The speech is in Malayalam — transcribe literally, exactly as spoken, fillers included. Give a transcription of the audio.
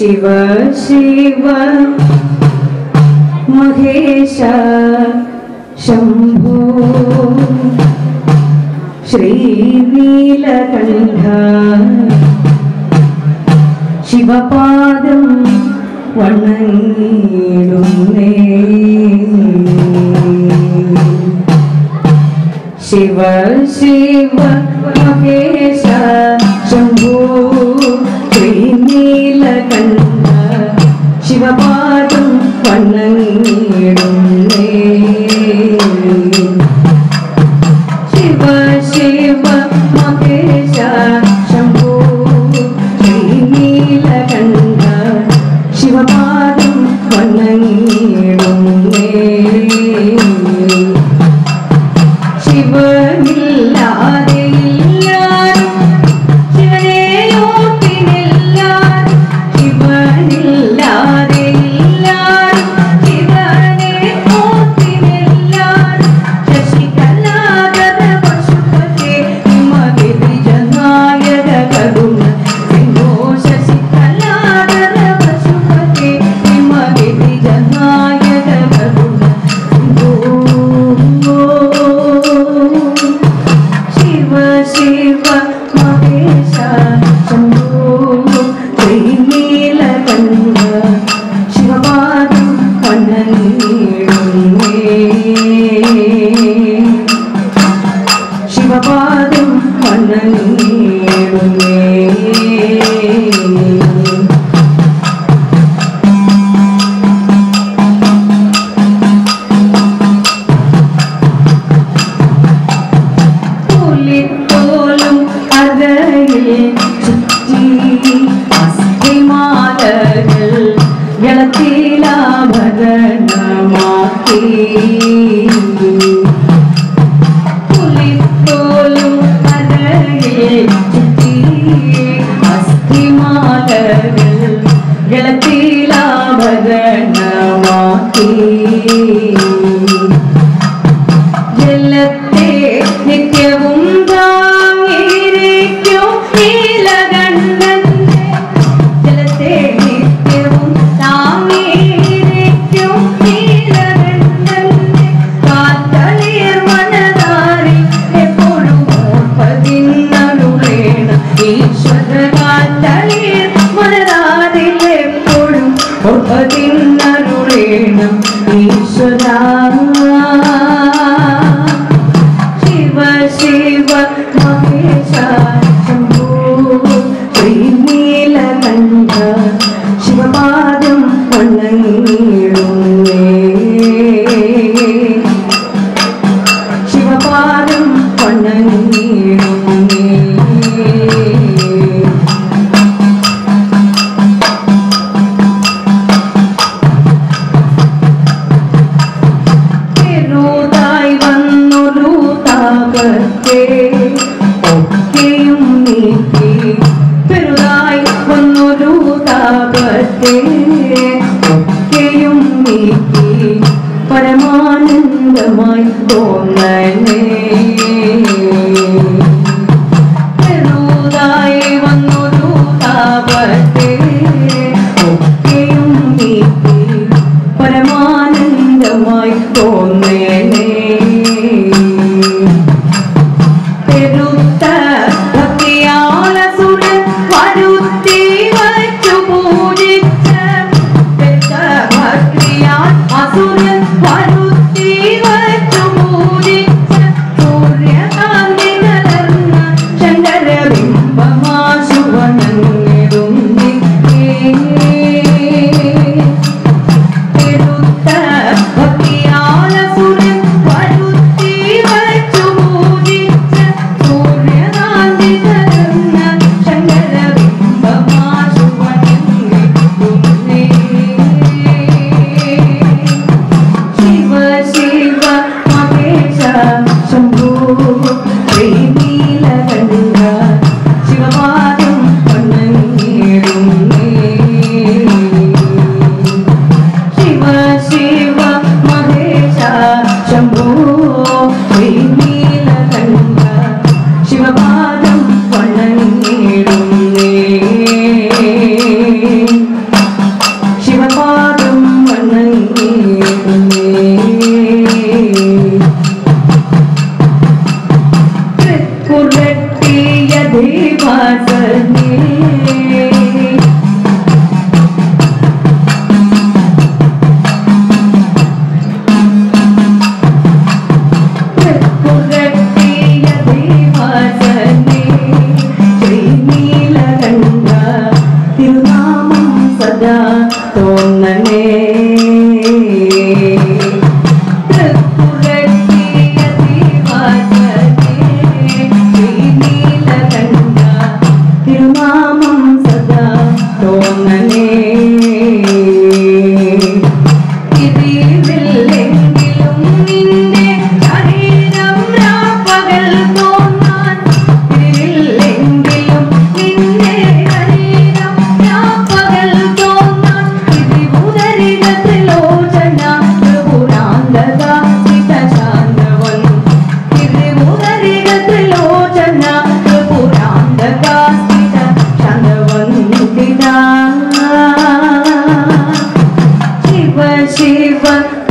Shiva Shiva Maheshaa Shambo Shri Neelakantha Shiva Padam Vannangidunne Shiva Shiva Maheshaa Shambo Shri Neelakantha Shiva Padam Vannangidunne Shiva Shiva Maheshaa Shambo Shri Neelakantha Shiva Padam Vannangidunne Shiva illade illarum Shivaneyoottinellar Shiva illade illarum Shivaneyoottinellar Shashikaladara Pashupate Nimage Vijanayaka Karuna Sindho Shashikaladara Pashupate Nimage Vijanayaka Karuna Shiva Shiva Maheshaa Shambo Shri Neelakantha Shiva Padam Vannangidunne Shiva Padam Vannangidunne Pulitolum adayil chutti asthimalagal Yalatila bhadanamaki Pulitolum adayil chutti asthimalagal Yalatila bhadanamaki Jalatte nityavum താങ്ങിയിരിക്കും നീലകണ്ഠന്റെ ജലത്തെ നിത്യവും താങ്ങിയിരിക്കും നീലകണ്ഠന്റെ കാത്തളിർ മനതാരിൽ എപ്പോഴും ഓർപ്പതിന്നരുളേണം ഈശ്വര കാത്തളിർ മനതാരിൽ എപ്പോഴും ഓർപ്പതിന്നരുളേണം ഈശ്വര Shiva Shiva Maheshaa Shambo Shri Neelakantha Shiva Padam Vannangidunne Shiva Padam Vannangidunne Perudai vannolu താപത്തെ ഒക്കെയും നീക്കി പെരുതായി വന്നൊരു താപത്തെ ഒക്കെയും നീക്കി പരമാനന്ദമായി തോന്നണേ പെരുതായി വന്നൊരു താപത്തെ ഒക്കെയും നീക്കി പരമാനന്ദമായി തോന്നണേ പെരുത്ത ഭക്തിയാലസുരൻ വരുത്തി വച്ചു പൂജിച്ച പെരുത്ത ഭക്തിയാൽ അസുരൻ വരുത്തി വച്ചു പൂജിച്ച സൂര്യകാ സദാ തോന്നണേ തിരുനാമം സദാ തോന്നണേ ഇതിലെങ്കിലും നിന്റെ ശരീരം രാപ്പകൽ തോന്നാൻ ഇതിലെങ്കിലും നിന്റെ ശരീരം രാപ്പകൽ തോന്നാൻ ഇതിബുധരികത്തിലോചന ത്രിപുരാന്തക സ്ഥിതശാന്തവൻ ഇതിബുധരികത്തിലോചന ത്രിപുരാന്തക Shiva Shiva